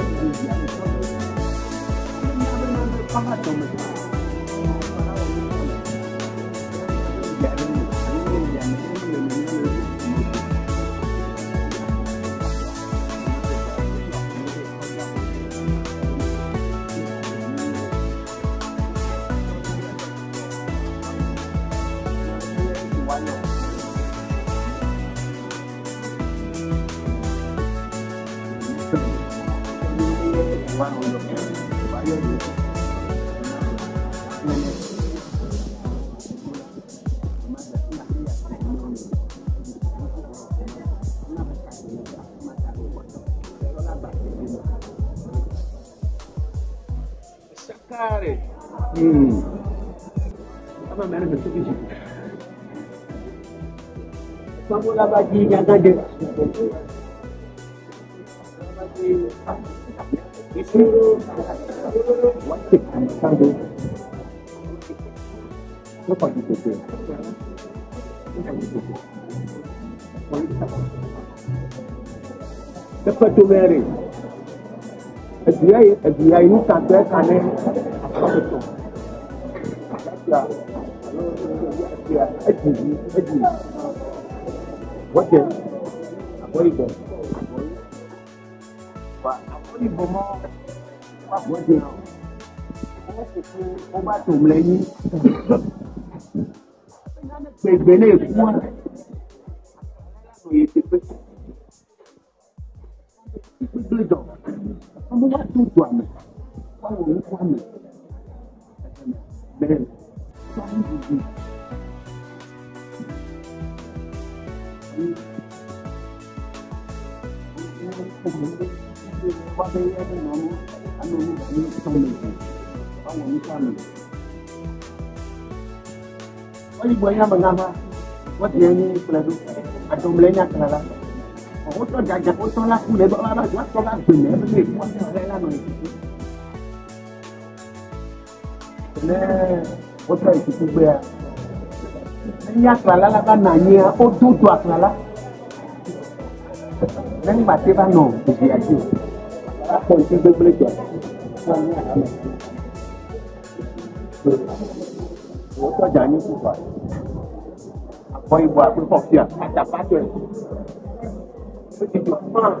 Apa mana bentuk itu? Kamu lah bagi yang ada. Itu wajib kamu. Apa itu? Dapat tu beri. Dia ini sampai kane apa itu? Ya, aji. Wajib. Apa itu? Pak, apa ni bomo? Pak wajib. Obat tu melani. Bene kuat. Itu betul. Kamu waktu tuan. Kamu kuat. Ben. Oli buaya mengapa? Buat dia ni peladu atau melenya kelala. Otot gajah otot laku lebih lama. Buat orang benar benar. Buat orang lama. Benar. Otot itu buaya. Nyak kelala kan nanya. Otot dua kelala. Nang mati pano di aja. Apa itu belajar? Otot jangan lupa. Apa ibu aku fokus ada patu. Begitu mah.